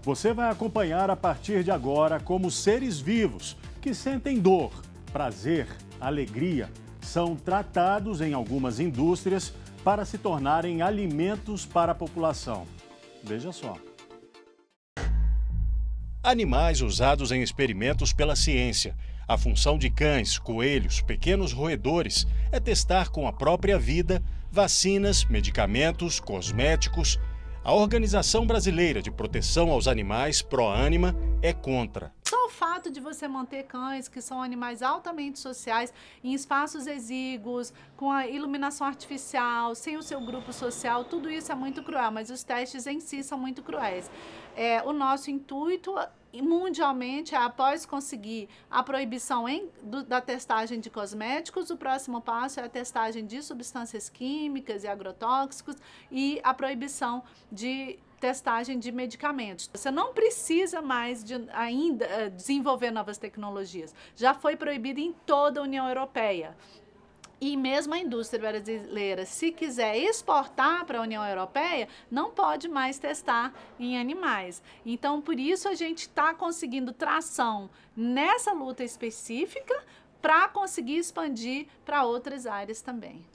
Você vai acompanhar a partir de agora como seres vivos que sentem dor, prazer, alegria, são tratados em algumas indústrias para se tornarem alimentos para a população. Veja só. Animais usados em experimentos pela ciência. A função de cães, coelhos, pequenos roedores é testar com a própria vida vacinas, medicamentos, cosméticos. A Organização Brasileira de Proteção aos Animais, ProAnima, é contra. Só o fato de você manter cães, que são animais altamente sociais, em espaços exíguos, com a iluminação artificial, sem o seu grupo social, tudo isso é muito cruel, mas os testes em si são muito cruéis. O nosso intuito mundialmente é, após conseguir a proibição da testagem de cosméticos, o próximo passo é a testagem de substâncias químicas e agrotóxicos e a proibição de testagem de medicamentos. Você não precisa mais ainda desenvolver novas tecnologias. Já foi proibido em toda a União Europeia. E mesmo a indústria brasileira, se quiser exportar para a União Europeia, não pode mais testar em animais. Então, por isso a gente está conseguindo tração nessa luta específica para conseguir expandir para outras áreas também.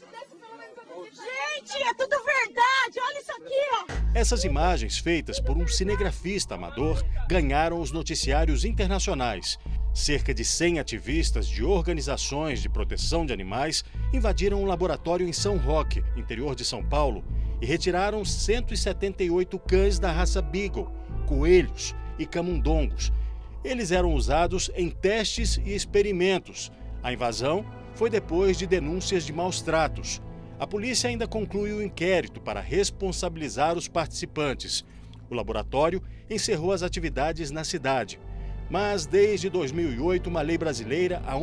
Gente, é tudo verdade! Olha isso aqui, ó! Essas imagens, feitas por um cinegrafista amador, ganharam os noticiários internacionais. Cerca de 100 ativistas de organizações de proteção de animais invadiram um laboratório em São Roque, interior de São Paulo, e retiraram 178 cães da raça Beagle, coelhos e camundongos. Eles eram usados em testes e experimentos. A invasão foi depois de denúncias de maus tratos. A polícia ainda conclui o inquérito para responsabilizar os participantes. O laboratório encerrou as atividades na cidade. Mas, desde 2008, uma lei brasileira, a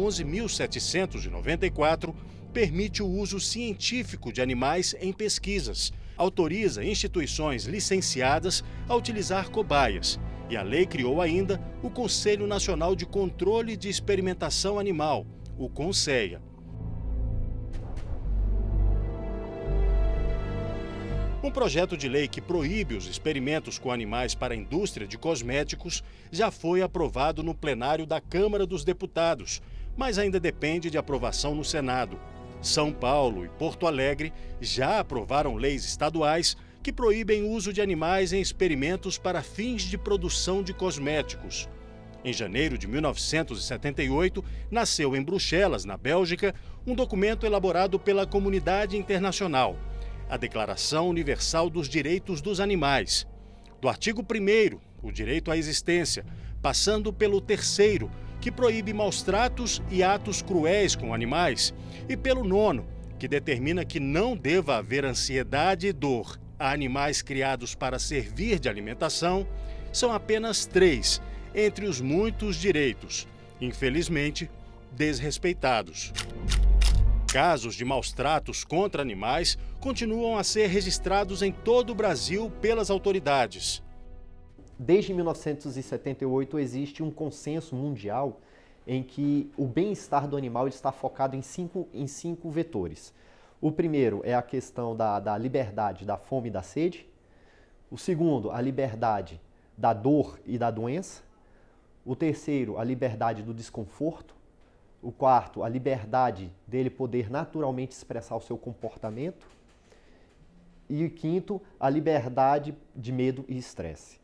11.794, permite o uso científico de animais em pesquisas. Autoriza instituições licenciadas a utilizar cobaias. E a lei criou ainda o Conselho Nacional de Controle de Experimentação Animal, o CONSEA. Um projeto de lei que proíbe os experimentos com animais para a indústria de cosméticos já foi aprovado no plenário da Câmara dos Deputados, mas ainda depende de aprovação no Senado. São Paulo e Porto Alegre já aprovaram leis estaduais que proíbem o uso de animais em experimentos para fins de produção de cosméticos. Em janeiro de 1978, nasceu em Bruxelas, na Bélgica, um documento elaborado pela comunidade internacional, a Declaração Universal dos Direitos dos Animais. Do artigo 1º, o direito à existência, passando pelo 3º, que proíbe maus-tratos e atos cruéis com animais, e pelo 9º, que determina que não deva haver ansiedade e dor a animais criados para servir de alimentação, são apenas 3 entre os muitos direitos, infelizmente, desrespeitados. Casos de maus-tratos contra animais continuam a ser registrados em todo o Brasil pelas autoridades. Desde 1978 existe um consenso mundial em que o bem-estar do animal está focado em cinco vetores. O primeiro é a questão da liberdade da fome e da sede. O segundo, a liberdade da dor e da doença. O terceiro, a liberdade do desconforto. O quarto, a liberdade dele poder naturalmente expressar o seu comportamento. E o quinto, a liberdade de medo e estresse.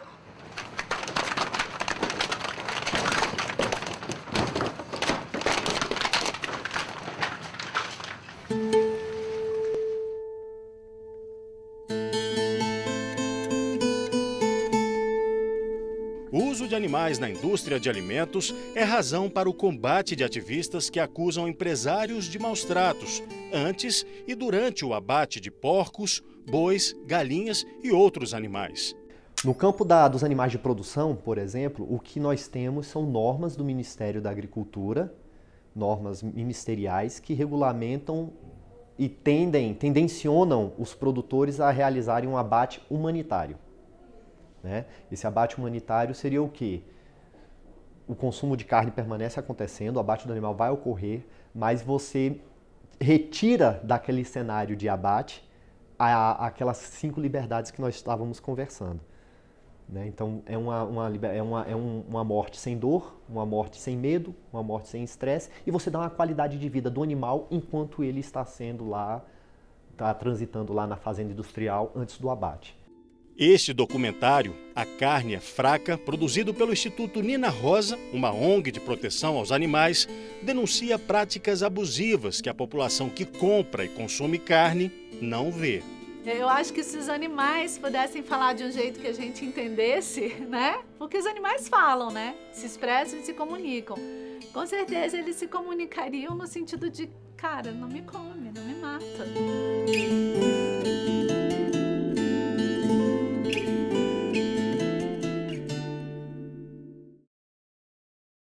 O uso de animais na indústria de alimentos é razão para o combate de ativistas que acusam empresários de maus-tratos antes e durante o abate de porcos, bois, galinhas e outros animais. No campo dos animais de produção, por exemplo, o que nós temos são normas do Ministério da Agricultura, normas ministeriais que regulamentam e tendencionam os produtores a realizarem um abate humanitário. Esse abate humanitário seria o quê? O consumo de carne permanece acontecendo, o abate do animal vai ocorrer, mas você retira daquele cenário de abate aquelas 5 liberdades que nós estávamos conversando. né? Então, é uma morte sem dor, uma morte sem medo, uma morte sem estresse, e você dá uma qualidade de vida do animal enquanto ele está transitando lá na fazenda industrial antes do abate. Este documentário, A Carne é Fraca, produzido pelo Instituto Nina Rosa, uma ONG de proteção aos animais, denuncia práticas abusivas que a população que compra e consome carne não vê. Eu acho que se os animais pudessem falar de um jeito que a gente entendesse, né? Porque os animais falam, né? Se expressam e se comunicam. Com certeza eles se comunicariam no sentido de, cara, não me come, não me mata.